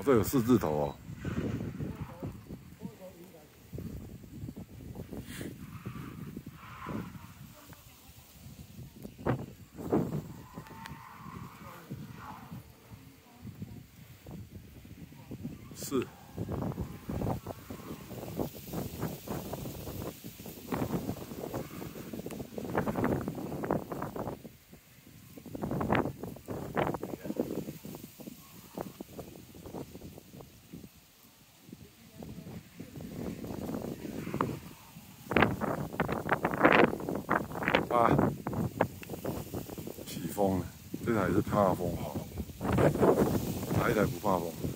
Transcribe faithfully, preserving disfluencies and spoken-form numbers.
这有四字头哦。是。啊，起风了，这台是怕风，哪一台不怕风？